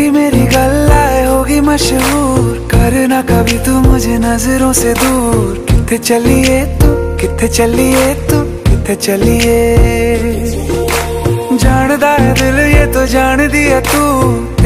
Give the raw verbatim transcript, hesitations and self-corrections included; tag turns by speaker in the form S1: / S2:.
S1: तेरी मेरी गल्लाए होगी मशहूर, करना कभी तू मुझे नजरों से दूर। किथे चलिए तू, किथे चलिए तू, किथे चलिए। जानदा है दिल ये तो जान दिया तू,